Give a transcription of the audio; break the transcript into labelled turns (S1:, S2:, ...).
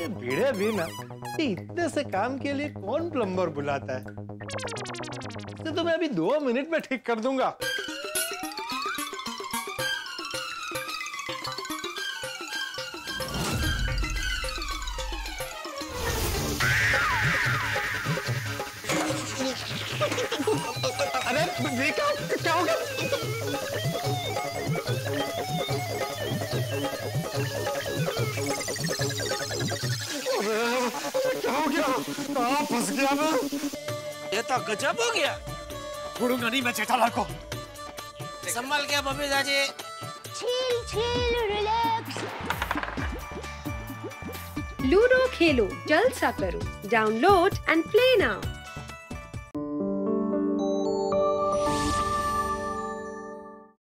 S1: ये भिड़े भी ना, इतने से काम के लिए कौन प्लम्बर बुलाता है? तो मैं अभी 2 मिनट में ठीक कर दूंगा। अरे क्या हो गया? क्या हो गया? कहाँ फंस गया मैं?
S2: ये तो गजब हो गया।
S3: छोड़ूंगा नहीं मैं जेठालाल को।
S2: संभल के बबी दादी।
S4: chill, relax.
S5: लूडो खेलो, जलसा करो, डाउनलोड एंड प्ले नाउ।